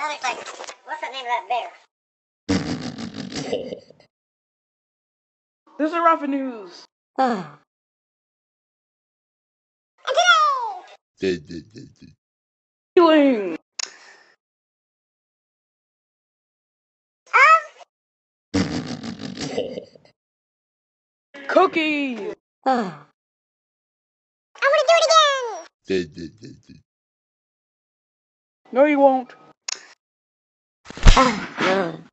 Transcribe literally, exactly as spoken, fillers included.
Now it's like, what's the name of that bear? This is Rafa News. Ah. Healing. Cookies. Ah. I want to do it again. No, you won't. Ah, no.